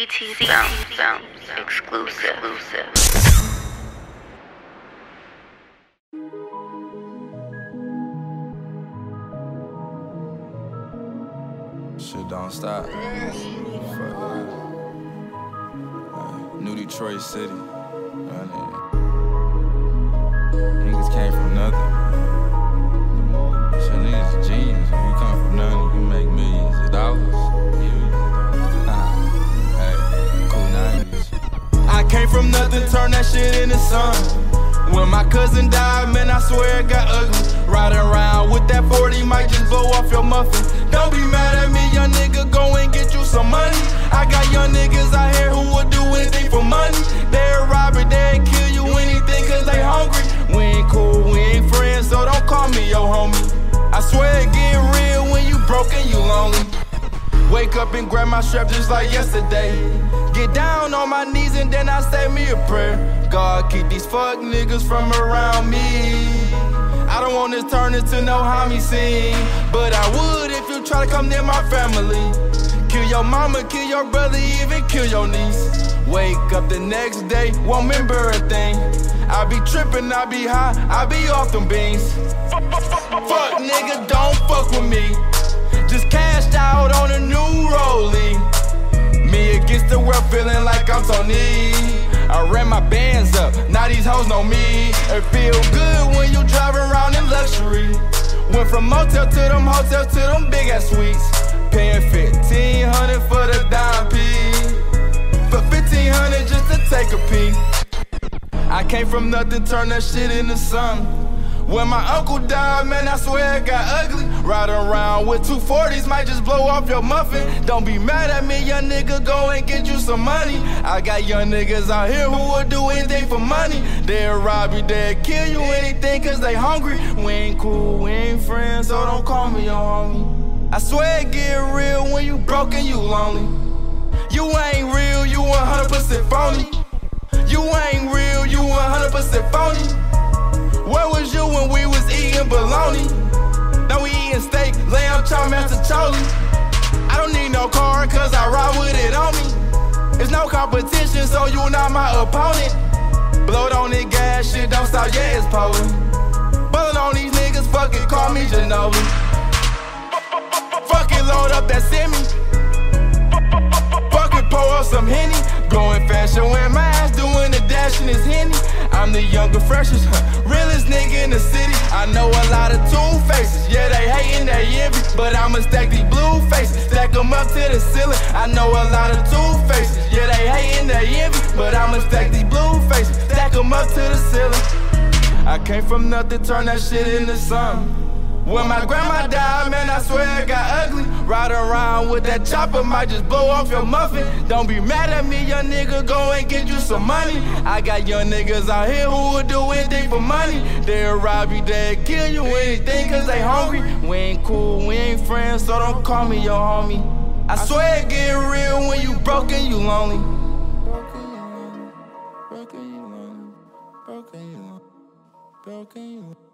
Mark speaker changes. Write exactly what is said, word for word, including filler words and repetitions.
Speaker 1: C T Sound, sound exclusive.
Speaker 2: Shit don't stop. Fuck that. Like, New Detroit City. Right, niggas came from nothing. Shit, niggas a genius. When you come from nothing, you can make millions of dollars. Nah, hey, cool nineties. I came from nothing, turn that shit into something. When my cousin died, man, I swear it got ugly. Riding around with that forty might just blow off your muffin. Don't be mad at me, young nigga, go and get you some money. I got young niggas out here who would do anything for money. They'll rob it, they'll kill you anything cause they hungry. We ain't cool, we ain't friends, so don't call me your homie. I swear it get real when you broke and you lonely. Wake up and grab my strap just like yesterday. Get down on my knees and then I say me a prayer. God, keep these fuck niggas from around me. I don't want this turn into no homie scene, but I would if you try to come near my family. Kill your mama, kill your brother, even kill your niece. Wake up the next day, won't remember a thing. I be tripping, I be high, I be off them beans. Fuck nigga, don't fuck with me. Just cashed out on a new rollie. Me against the world, feeling like I'm Tony. I ran my bands up, now these hoes know me. It feel good when you drive around in luxury. Went from motel to them hotels to them big ass suites. Paying fifteen hundred for the dime piece. For fifteen hundred just to take a peek. I came from nothing, turn that shit into something. When my uncle died, man, I swear it got ugly. Riding around with two forties might just blow off your muffin. Don't be mad at me, young nigga, go and get you some money. I got young niggas out here who would do anything for money. They'll rob you, they'll kill you, anything cause they hungry. We ain't cool, we ain't friends, so don't call me your homie. I swear it get real when you broke and you lonely. You ain't real, you one hundred percent phony. You ain't real, you one hundred percent phony. Where was you when we was eating bologna? Now we eating steak, lamb chop, masticholi. I don't need no car cause I ride with it on me. It's no competition, so you not my opponent. Blowed on the gas, shit don't stop, yeah, it's potent. Bullin' on these niggas, fuck it, call me Ginobili. Fuck it, load up that semi. Fuck it, pour up some Henny. Going fashion, wearing my ass, doing the dash in his Henny. I'm the younger, freshest, huh, realest nigga in the city. I know a lot of two faces, yeah, they hatin', they envy, but I'ma stack these blue faces, stack them up to the ceiling. I know a lot of two faces, yeah, they hatin', they envy, but I'ma stack these blue faces, stack them up to the ceiling. I came from nothing, turn that shit into something. When my grandma died, man, I swear it got ugly. Riding around with that chopper might just blow off your muffin. Don't be mad at me, young nigga, go and get you some money. I got young niggas out here who would do anything for money. They'll rob you, they'll kill you, anything cause they hungry. We ain't cool, we ain't friends, so don't call me your homie. I swear it get real when you broke and you lonely. Broken you lonely, broken you lonely, broken you lonely, broken you lonely.